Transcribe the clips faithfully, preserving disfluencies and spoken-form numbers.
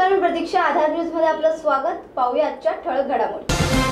नमस्कार, मी प्रतीक्षा. आधार न्यूज मध्ये आपलं स्वागत. पाहूया आजच्या ठळक घडामोडी.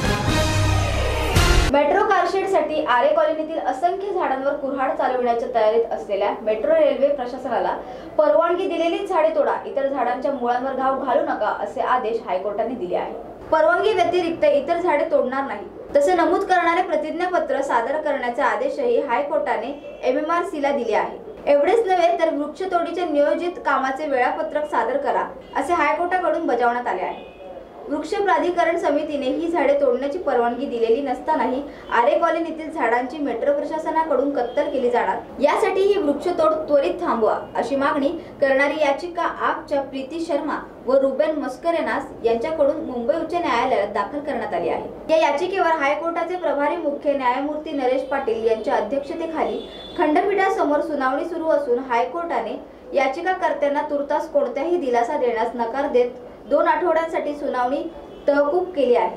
मेट्रो कारशेडसाठी आरे कॉलनीतील असंख्य झाडांवर कुऱ्हाड चालविण्याच्या तयारीत असलेल्या मेट्रो रेल्वे प्रशासनाला परवानगी दिलेली झाडे तोडा, इतर झाडांच्या मुळांवर घाव घालू नका असे आदेश हायकोर्टाने दिले आहे. परवानगी व्यतिरिक्त इतर झाडे तोडणार नाही तसे नमूद करणारे प्रतिज्ञापत्र सादर करण्याचे आदेशही हायकोर्टाने एमएमआरसीला दिले आहे. एवढेच नव्हे तर वृक्षतोडीच्या नियोजित कामाचे वेळापत्रक सादर करा असे हायकोर्टाकडून बजावण्यात आले आहे. वृक्ष प्राधिकरण समितीने ही झाडे तोडण्याची परवानगी दिलेली नसतानाही आरे कॉलनीतील झाडांची मेट्रो प्रशासनाकडून कत्तल केली जाणार, यासाठी ही वृक्षतोड त्वरित थांबवा अशी मागणी करणारी याचिका आपच्या प्रीती शर्मा व रुबेन मस्करेनास यांच्याकडून मुंबई उच्च न्यायालयात दाखल करण्यात आली आहे. या याचिकेवर हायकोर्टाचे प्रभारी मुख्य न्यायमूर्ती नरेश पाटील यांच्या अध्यक्षतेखाली खंडपीठासमोर सुनावणी सुरू असून हायकोर्टाने याचिकाकर्त्यांना तुर्तास कोणत्याही दिलासा देण्यास नकार देत दोन आठवड्यांसाठी सुनावणी तहकूब केली आहे.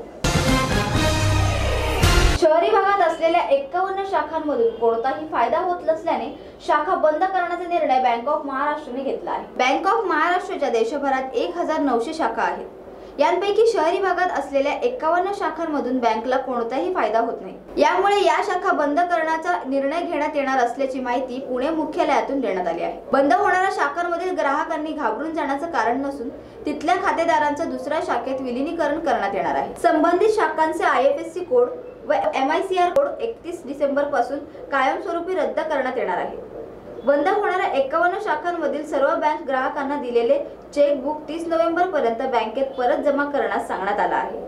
शहरी भागात असलेल्या एक्कावन्न शाखांमधून कोणताही फायदा होत नसल्याने शाखा बंद करण्याचा निर्णय बँक ऑफ महाराष्ट्रने घेतला आहे. बँक ऑफ महाराष्ट्राच्या देशभरात एक हजार नऊशे शाखा आहेत. यांपैकी शहरी भागात असलेल्या एक्कावन्न शाखांमधून बँकला कोणताही फायदा होत नाही. यामुळे या शाखा बंद करण्याचा निर्णय घेण्यात येणार असल्याची माहिती पुणे मुख्यालयातून देण्यात आली आहे. बंद होणाऱ्या शाखांमधील ग्राहकांनी घाबरून जाण्याचं कारण नसून तिथल्या खातेदारांचं दुसऱ्या शाखेत विलीनीकरण करण्यात येणार आहे. संबंधित शाखांचे I F S C code व M I C R code एकतीस डिसेंबर पासून कायमस्वरूपी रद्द करण्यात येणार आहे. बंद होणाऱ्या एक्कावन्न शाखांमधील सर्व बँक ग्राहकांना दिलेले चेकबुक तीस नोव्हेंबर पर्यंत बँकेत परत जमा करण्यास सांगण्यात आलं आहे.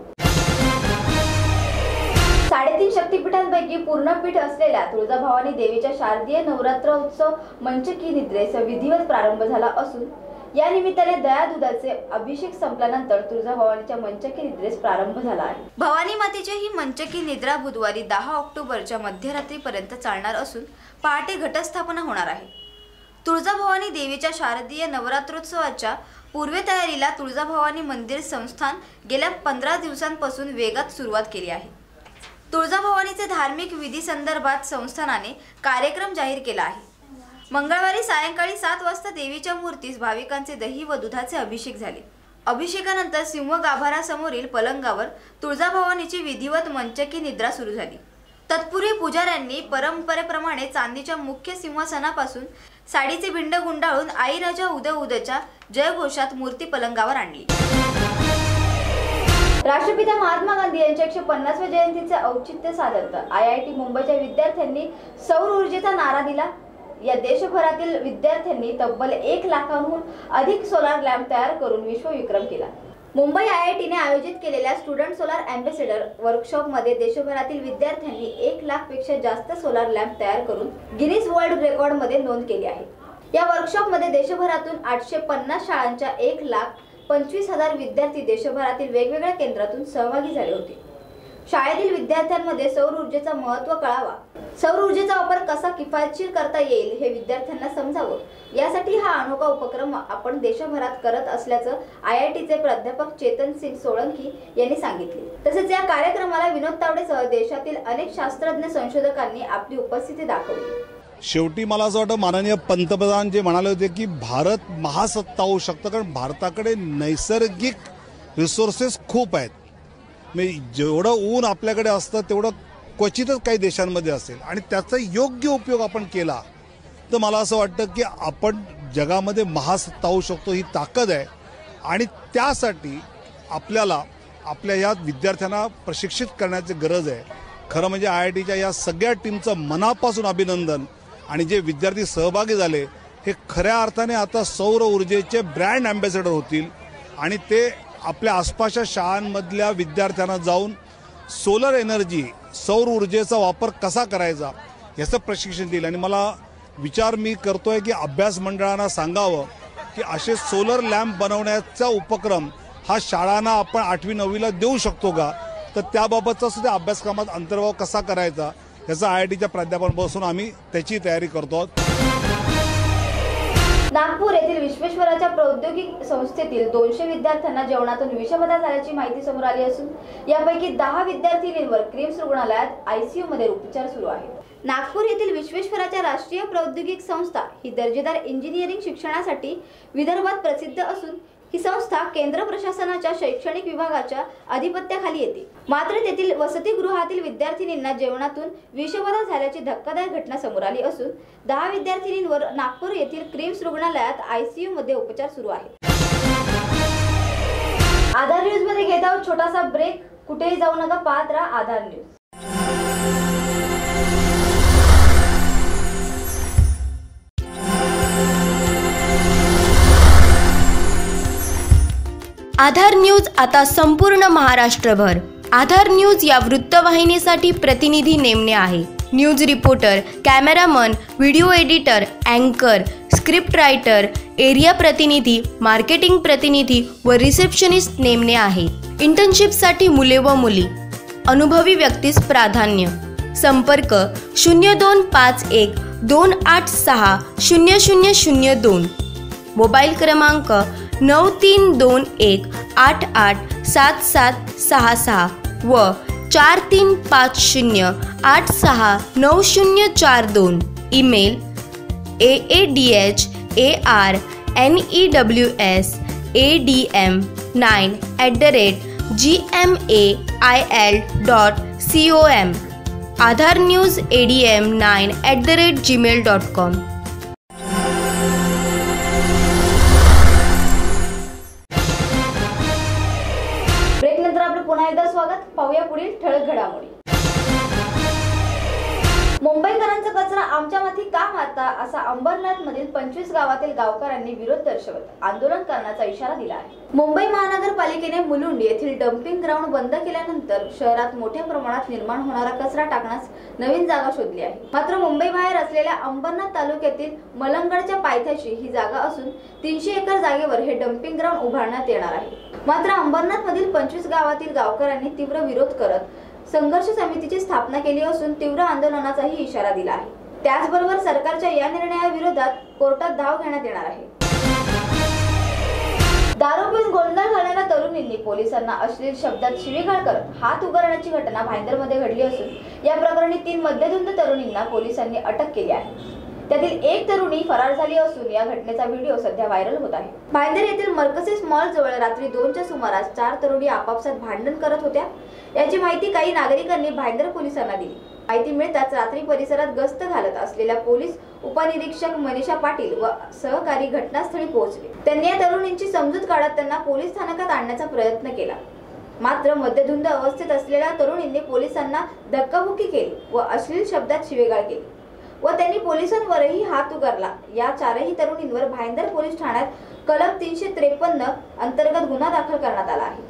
साडेतीन शक्तीपीठांपैकी पूर्णपीठ असलेल्या तुळजाभवानी देवीच्या शारदीय नवरात्र उत्सव मंचकी निद्रेस विधिवत प्रारंभ झाला असून या निमित्ताने दया दुधाचे अभिषेक संपल्यानंतर तुळजाभवानीच्या मंचकी निद्रेस प्रारंभ झाला आहे. भवानी मातेची ही मंचकी निद्रा बुधवारी दहा ऑक्टोबरच्या मध्यरात्रीपर्यंत चालणार असून पहाटे घटस्थापना होणार आहे. तुळजाभवानी देवीच्या शारदीय नवरात्रोत्सवाच्या पूर्वतयारीला तुळजाभवानी मंदिर संस्थान गेल्या पंधरा दिवसांपासून वेगात सुरुवात केली आहे. तुळजाभवानीचे धार्मिक विधी संदर्भात संस्थानाने कार्यक्रम जाहीर केला आहे. मंगळवारी सायंकाळी सात वाजता देवीच्या मूर्तीस भाविकांचे दही व दुधाचे अभिषेक झाले. अभिषेकानंतर सिंह गाभारासमोरील पलंगावर तुळजाभवानीची विधिवत मंचकी निद्रा सुरू झाली. तत्पूर्वी पुजाऱ्यांनी परंपरेप्रमाणे चांदीच्या मुख्य सिंहासनापासून साडीचे भिंड गुंडाळून आई राजा उदय उदयच्या जयघोषात मूर्ती पलंगावर आणली. राष्ट्रपिता महात्मा गांधी यांच्या एकशे पन्नासव्या जयंतीचे औचित्य साधत आय आय टी मुंबईच्या विद्यार्थ्यांनी सौर ऊर्जेचा नारा दिला. या देशभरातील विद्यार्थ्यांनी तब्बल एक लाखांहून अधिक सोलार लॅम्प तयार करून विश्वविक्रम केला. मुंबई आय आय टीने आयोजित केलेल्या स्टुडंट सोलार अँबॅसेडर वर्कशॉपमध्ये देशभरातील विद्यार्थ्यांनी एक लाख पेक्षा जास्त सोलार लॅम्प तयार करून गिनीज वर्ल्ड रेकॉर्डमध्ये नोंद केली आहे. या वर्कशॉपमध्ये देशभरातून आठशे पन्नास शाळांच्या एक लाख पंचवीस हजार विद्यार्थी देशभरातील वेगवेगळ्या केंद्रातून सहभागी झाले होते. शाळेतील विद्यार्थ्यांमध्ये सौर ऊर्जेचं महत्त्व कळावा, सौर ऊर्जेचा वापर कसा किफायतशीर करता येईल हे विद्यार्थ्यांना समजावं, यासाठी हा अनोखा उपक्रम आपण देशभरात करत असल्याचं आय आय टीचे प्राध्यापक चेतन सिंग सोळंकी यांनी सांगितले. तसेच या कार्यक्रमाला विनोद तावडेसह देशातील अनेक शास्त्रज्ञ संशोधकांनी आपली उपस्थिती दाखवली. शेवटी मला असं वाटतं माननीय पंतप्रधान जे म्हणाले होते की भारत महासत्ता होऊ शकतं, कारण भारताकडे नैसर्गिक रिसोर्सेस खूप आहेत. म्हणजे जेवढं ऊन आपल्याकडे असतं तेवढं क्वचितच काही देशांमध्ये असेल आणि त्याचा योग्य उपयोग आपण केला तर मला असं वाटतं की आपण जगामध्ये महासत्ता होऊ शकतो. ही ताकद आहे आणि त्यासाठी आपल्याला आपल्या या विद्यार्थ्यांना प्रशिक्षित करण्याची गरज आहे. खरं म्हणजे आय आय टीच्या या सगळ्या टीमचं मनापासून अभिनंदन. आणि जे विद्यार्थी सहभागी झाले हे खऱ्या अर्थाने आता सौर ऊर्जेचे ब्रँड अँबॅसेडर होतील आणि ते आपल्या आसपासच्या शाळांमधल्या विद्यार्थ्यांना जाऊन सोलर एनर्जी, सौर ऊर्जेचा वापर कसा करायचा याचं प्रशिक्षण देईल. आणि मला विचार मी करतोय की अभ्यास मंडळांना सांगावं की असे सोलर लॅम्प बनवण्याचा उपक्रम हा शाळांना आपण आठवी नववीला देऊ शकतो का, तर त्याबाबतचा सुद्धा अभ्यासक्रमात अंतर्भाव कसा करायचा याचा आय आय टीच्या प्राध्यापकांपासून आम्ही त्याची तयारी करतो. नागपूर येथील विश्वेश्वराच्या प्रौद्योगिक संस्थेतील दोनशे विद्यार्थ्यांना जेवणातून विषबाधा झाल्याची माहिती समोर आली असून यापैकी दहा विद्यार्थिनींवर क्रिम्स रुग्णालयात आयसीयू मध्ये उपचार सुरू आहेत. नागपूर येथील विश्वेश्वराच्या राष्ट्रीय प्रौद्योगिक संस्था ही दर्जेदार इंजिनिअरिंग शिक्षणासाठी विदर्भात प्रसिद्ध असून ही संस्था केंद्र प्रशासनाच्या शैक्षणिक विभागाच्या अधिपत्याखाली येते। मात्र तेथील वसतिगृहातील विद्यार्थिनींना जेवणातून विषबाधा झाल्याची धक्कादायक घटना समोर आली असून दहा विद्यार्थिनींवर नागपूर येथील क्रिम्स रुग्णालयात आयसीयू मध्ये उपचार सुरू आहेत। आधार न्यूज मध्ये घेत आहोत छोटासा ब्रेक। कुठेही जाऊ नका, पाहत राहा आधार न्यूज। आधार न्यूज आता संपूर्ण महाराष्ट्रभर। आधार न्यूज या वृत्तवाहिनीसाठी प्रतिनिधी नेमणे आहे। News reporter, cameraman, video editor, अँकर, स्क्रिप्ट रायटर, एरिया प्रतिनिधी, मार्केटिंग प्रतिनिधी व रिसेप्शनिस्ट नेमणे आहे। इंटर्नशिपसाठी मुले व मुली, अनुभवी व्यक्तीस प्राधान्य। संपर्क शून्य दोन पाच एक दोन आठ सहा शून्य शून्य शून्य दोन। मोबाईल क्रमांक नऊ तीन दोन एक आठ आठ सात सात सहा सहा व चार तीन पाच शून्य आठ सहा नऊ शून्य चार दोन। Email A A D H A R N E W S A D M nine at the rate G M A I L dot C O M. Aadhaar news A D M nine at the rate Gmail dot com. पुन्हा एकदा स्वागत। पाहूया पुढील ठळक घडामोडी। मुंबईकरांचा कचरा आमच्या माथी का मारता असा अंबरनाथ मधील पंचवीस गावातील गावकऱ्यांनी विरोध दर्शवत आंदोलन करण्याचा इशारा दिला आहे। मुंबई महानगरपालिकेने मुलुंड येथील डम्पिंग ग्राउंड बंद केल्यानंतर शहरात मोठ्या प्रमाणात निर्माण होणारा कचरा टाकण्यास नवीन जागा शोधली आहे। मात्र मुंबई बाहेर असलेल्या अंबरनाथ तालुक्यातील मलंगडच्या पायथ्याशी ही जागा असून तीनशे एकर जागेवर हे डम्पिंग ग्राउंड उभारण्यात येणार आहे। मात्र अंबरनाथ मधील पंचवीस गावातील गावकऱ्यांनी तीव्र विरोध करत संघर्ष समितीची स्थापना केली असून तीव्र आंदोलनाचाही इशारा दिला आहे। त्याचबरोबर सरकारच्या या निर्णयाविरोधात कोर्टात धाव घेण्यात येणार आहे। दारू पिऊन गोंधळ घालणाऱ्या तरुणींनी पोलिसांना अश्लील शब्दात शिवीगाळ करत हात उगारण्याची घटना भाईंदरमध्ये घडली असून या प्रकरणी तीन मध्यधुंद तरुणींना पोलिसांनी अटक केली आहे। त्यातील एक तरुणी फरार झाली असून या घटनेचा व्हिडिओ सध्या व्हायरल होत आहे। भाईंदर येथील मर्कसीस मॉल जवळ रात्री दोनच्या सुमारास चार तरुणी आपापसात भांडण करत होत्या। याची माहिती काही नागरिकांनी भाईंदर पोलिसांना दिली। माहिती मिळताच रात्री परिसरात गस्त घालत असलेल्या पोलीस उपनिरीक्षक मनीषा पाटील व सहकारी घटनास्थळी पोहोचले। त्यांनी या तरुणींची समजूत काढत त्यांना पोलीस स्थानकात आणण्याचा प्रयत्न केला। मात्र मध्यधुंद अवस्थेत असलेल्या तरुणींनी पोलिसांना धक्काबुक्की केली व अश्लील शब्दात शिवीगाळ केली व त्यांनी पोलिसांवरही हात उगारला। या चारही तरुणींवर भाईंदर पोलीस ठाण्यात कलम तीनशे त्रेपन्न अंतर्गत गुन्हा दाखल करण्यात आला आहे।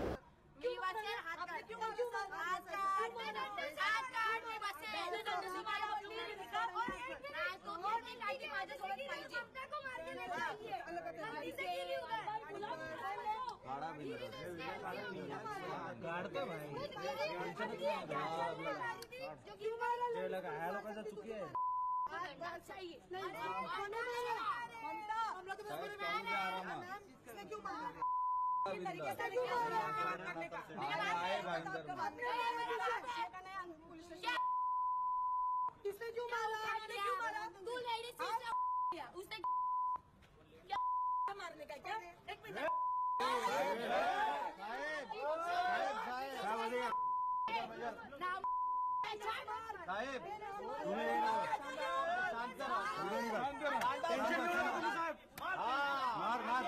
किसने क्यों मारा? आपने क्यों मारा? तू लेडीज से उसने क्या मारने का क्या? एक मिनट। नाम साहेब टेंशन लो ना साहेब। मार मार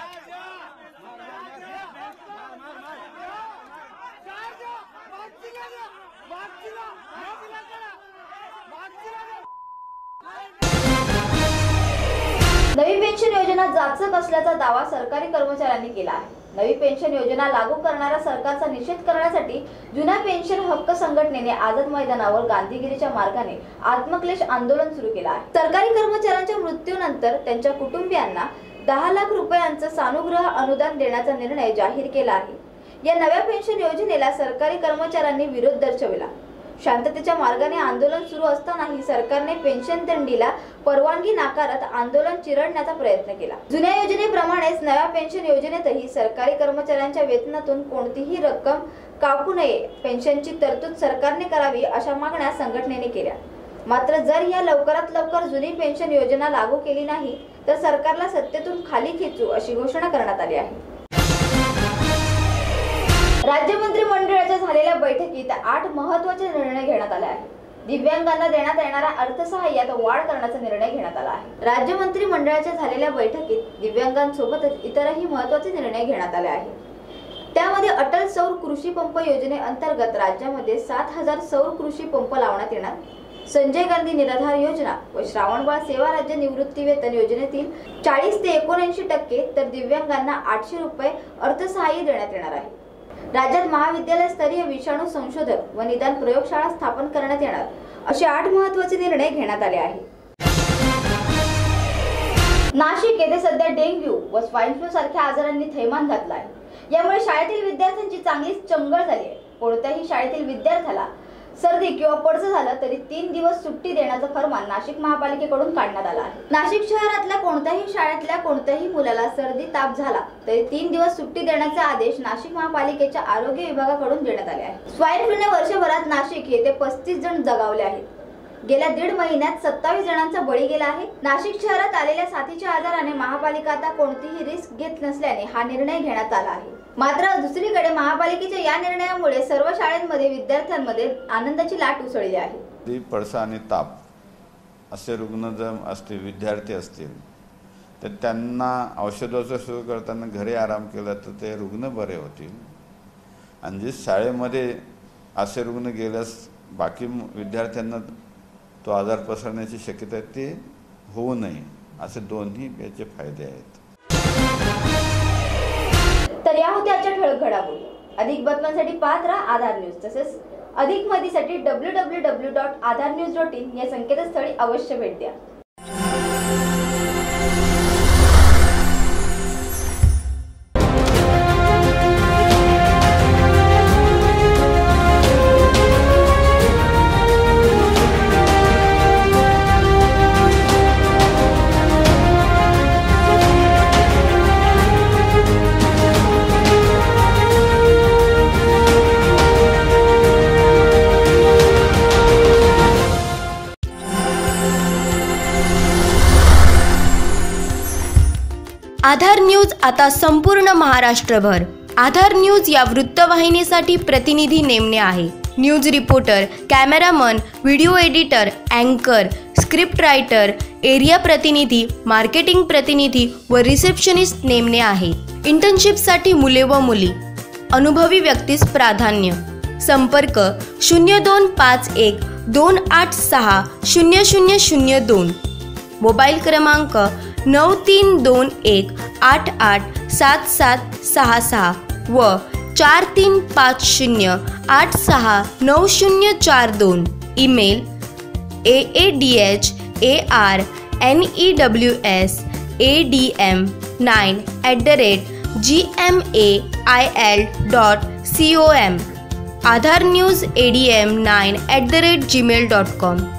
नवी पेन्शन योजना जाचक असल्याचा दावा सरकारी कर्मचाऱ्यांनी केला आहे। नवी पेन्शन योजना लागू करणाऱ्या सरकारचा निषेध करण्यासाठी जुन्या पेन्शन हक्क संघटनेने आझाद मैदानावर गांधीगिरीच्या मार्गाने आत्मक्लेश आंदोलन सुरू केले आहे। सरकारी कर्मचाऱ्यांच्या मृत्यूनंतर त्यांच्या कुटुंबियांना दहा लाख रुपयांचं सानुग्रह अनुदान देण्याचा निर्णय जाहीर केला आहे। या नव्या पेन्शन योजनेला सरकारी कर्मचाऱ्यांनी विरोध दर्शविला। शांततेच्या मार्गाने आंदोलन सुरू असतानाही सरकारने पेन्शन दंडीला परवानगी नाकारत आंदोलन चिरडण्याचा प्रयत्न केला। जुन्या योजनेप्रमाणेच नव्या पेन्शन योजनेतही सरकारी कर्मचाऱ्यांच्या वेतनातून कोणतीही रक्कम कापू नये, पेन्शनची तरतूद सरकारने करावी अशा मागण्या संघटनेने केल्या। मात्र जर या लवकरात लवकर जुनी पेन्शन योजना लागू केली नाही तर सरकारला सत्तेतून खाली खेचू अशी घोषणा करण्यात आली आहे। राज्य मंत्रिमंडळाच्या झालेल्या बैठकीत आठ महत्त्वाचे निर्णय घेण्यात आले आहेत. दिव्यांगांना देण्यात येणाऱ्या अर्थसहाय्यात वाढ करण्याचा निर्णय घेण्यात आला आहे. राज्य मंत्रिमंडळाच्या झालेल्या बैठकीत दिव्यांगांसोबतच इतरही महत्त्वाचे निर्णय घेण्यात आले आहेत. त्यामध्ये अटल सौर कृषी पंप योजनेअंतर्गत राज्यामध्ये सात हजार सौर कृषी पंप लावण्यात येणार, संजय गांधी निराधार योजना व श्रावणबाळ सेवा राज्य निवृत्ती वेतन योजनेतील चाळीस ते एकोणऐंशी टक्के तर दिव्यांगांना आठशे रुपये अर्थसहाय्य देण्यात येणार आहे. राज्यात महाविद्यालय स्तरीय विषाणू संशोधक व निदान प्रयोगशाळा स्थापन करण्यात येणार असे आठ महत्त्वाचे निर्णय घेण्यात आले आहेत. नाशिक येथे सध्या डेंग्यू व स्वाईन फ्लू सारख्या आजारांनी थैमान घातला आहे. यामुळे शाळेतील विद्यार्थ्यांची चांगलीच चंगळ झाली आहे. कोणत्याही शाळेतील विद्यार्थ्याला सर्दी किंवा पडसं झालं तरी तीन दिवस सुट्टी देण्याचा फरमान नाशिक महापालिकेकडून काढण्यात आला आहे. नाशिक शहरातल्या कोणत्याही शाळेतल्या कोणत्याही मुलाला सर्दी ताप झाला तरी तीन दिवस सुट्टी देण्याचे आदेश नाशिक महापालिकेच्या आरोग्य विभागाकडून देण्यात आले आहेत. स्वाईन फ्लूने वर्षभरात नाशिक येथे पस्तीस जण दगावले आहेत. गेल्या दीड महिन्यात सत्तावीस जणांचा बळी गेला आहे. नाशिक शहरात आलेल्या साथीच्या आजाराने महापालिका आता कोणतीही रिस्क घेत नसल्याने हा निर्णय घेण्यात आला आहे. मात्र दुसरीकडे महापालिकेच्या या निर्णयामुळे सर्व शाळांमध्ये विद्यार्थ्यांमध्ये आनंदाची लाट उसळली आहे. पडसा आणि ताप असे रुग्ण जर असतील, विद्यार्थी असतील, तर त्यांना औषधोपचार सुरू करताना घरी आराम केला तर ते रुग्ण बरे होतील. आणि जे शाळेमध्ये असे रुग्ण गेल्यास बाकी विद्यार्थ्यांना तो आजार पसरण्याची शक्यता आहे, ते होऊ नये. असे दोन्ही याचे फायदे आहेत. तर या होत्या आजच्या ठळक घडामोडी. अधिक बातम्यांसाठी पाहत राहा आधार न्यूज. तसेच अधिक माहितीसाठी W W W dot Aadhaar news dot in या संकेतस्थळी अवश्य भेट द्या. आधार न्यूज आता संपूर्ण महाराष्ट्रभर. आधार न्यूज या वृत्तवाहिनीसाठी प्रतिनिधी नेमणे आहे. News reporter, cameraman, video editor, अँकर, स्क्रिप्ट रायटर, एरिया प्रतिनिधी, मार्केटिंग प्रतिनिधी व रिसेप्शनिस्ट नेमणे आहे. इंटर्नशिपसाठी मुले व मुली, अनुभवी व्यक्तीस प्राधान्य. संपर्क शून्य दोन पाच एक दोन आठ सहा शून्य शून्य शून्य दोन. मोबाईल क्रमांक नऊ तीन दोन एक आठ आठ सात सात सहा सहा व चार तीन पाच शून्य आठ सहा नऊ शून्य चार दोन. Email A A D H A R N E W S A D M nine at the rate G M A I L dot C O M. Aadhaar news A D M nine at the rate Gmail dot com.